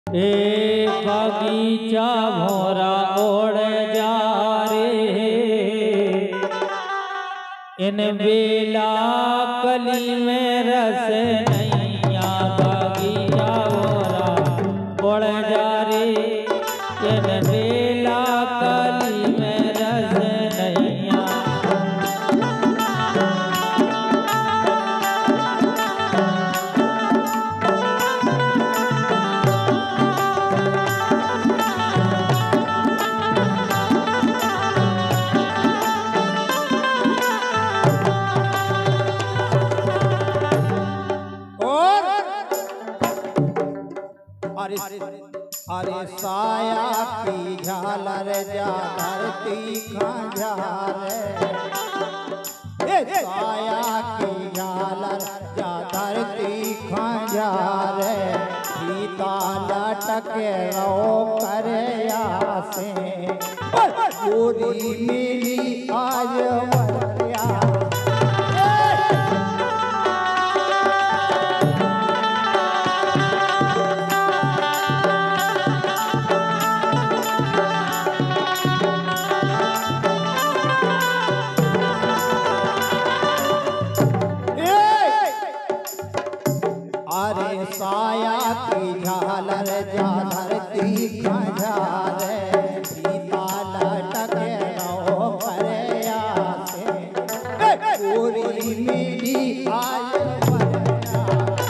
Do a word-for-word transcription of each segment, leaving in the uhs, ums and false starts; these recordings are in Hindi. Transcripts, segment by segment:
ए बगीचा भोरा ओढ़ जा रे इन बेला कली में रस नैया बगीचा भोरा ओढ़ जा रे इन बेला कली में रस नैया। अरे साया की झालर जा धरती खंजार, साया की झालर जा धरती खंजार, सीता लटक रो कर आसे पूरी मिली आज वरिया। अरे साया की झालर जा धरती खंजार, सीता लटक रो कर आसे पूरी मिली आज वरिया।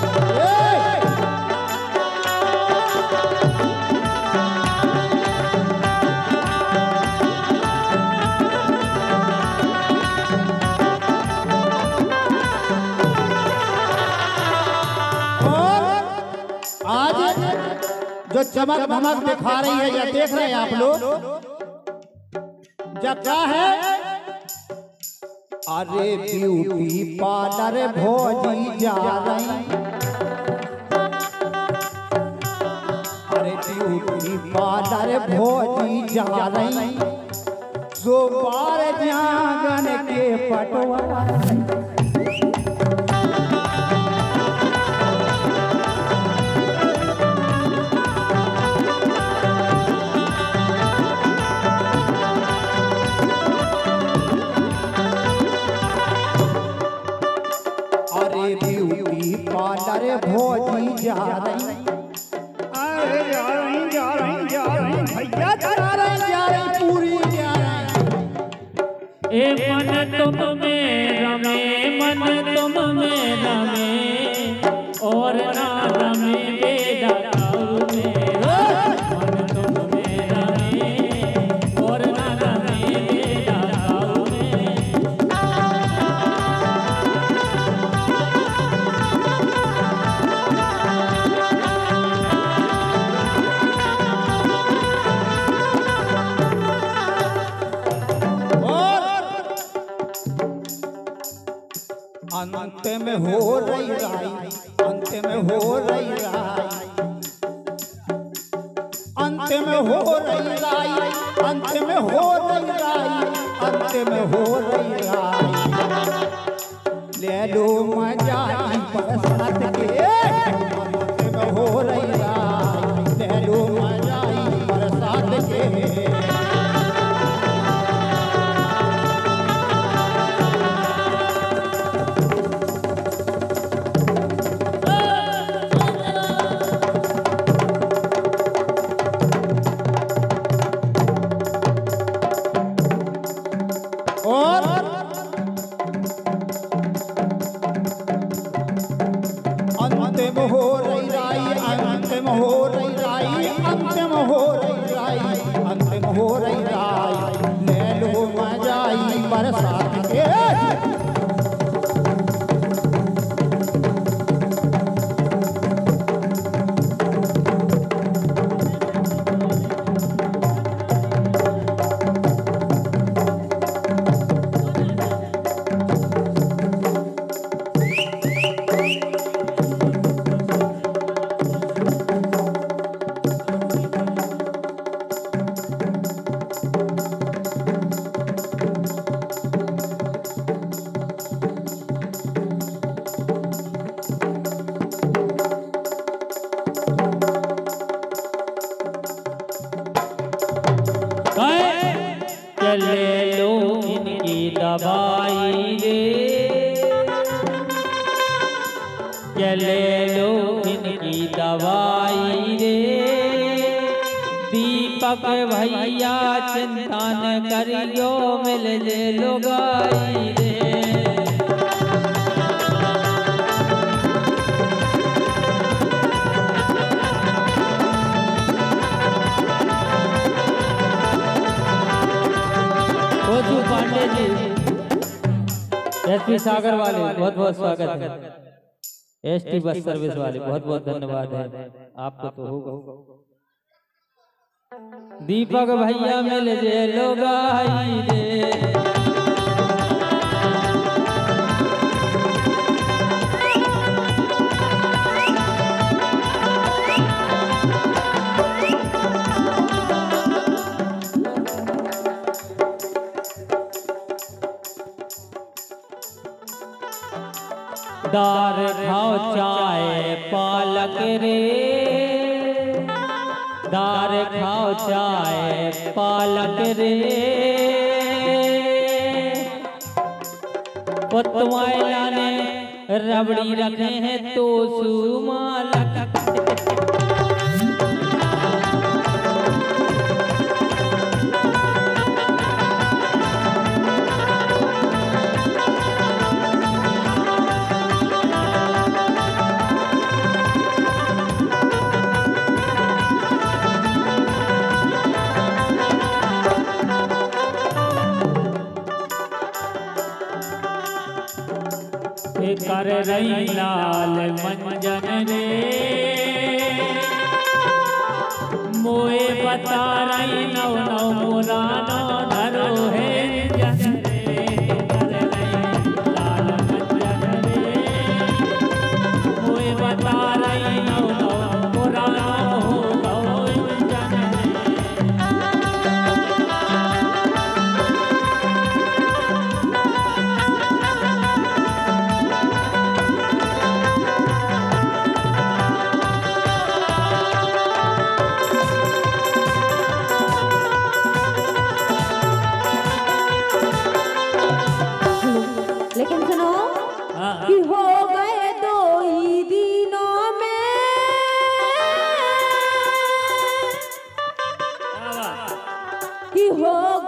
जो चमक धमक दिखा रही है या देख रहे हैं आप लोग, जब क्या है अरे ब्यूटी पार्लर भोजी जा रही, अरे ब्यूटी पार्लर भोजी जा रही, सो बार जागन के पटवा। ब्यूटी पार्लर भोजी जा रही, अरे जा रही जा रही जा रही भैया जा रही जा रही पूरी जा रही। ए मन तुम में रमे मन तुम में रमे और ना रमे बेदा में, मन तुम में रमे और ना रमे बेदा में। अंत में हो रही राई, अंत में हो रही राई, अंत में हो रही राई, अंत में हो रही राई, अंत में हो रही राई। ले लो मजा बरसात के, अंत में हो रही राई, ले लो मजा बरसात के। और अंतिम हो रही राई, अंतिम हो रही राई, अंतिम हो रही राई, अंतिम हो रही राई। ले लो मजाई बरसात के। दीपक भैया चिंता न करियो मिल जे लुगाई रे। खोजू पांडे जी एसपी सागर वाले बहुत बहुत स्वागत है। एसटी बस सर्विस वाले बहुत बहुत धन्यवाद है आपको तो होगा। दीपक भैया मिल जे लुगाई रे। दार खाओ चाय पालक रे, दार खाओ चाय पालक रे। पतवाइला ने रबड़ी रखे हैं तो सुमालक। कर रही लाल मंजन रे, मोए बता रही नौ नौ मुरानो धरो है जन रे। कर रही लाल मंजन रे, मोए बता रही नौ नौ मुरानो हो जन लेकिन सुनो कि हो गए दो ही दिनों में, कि हो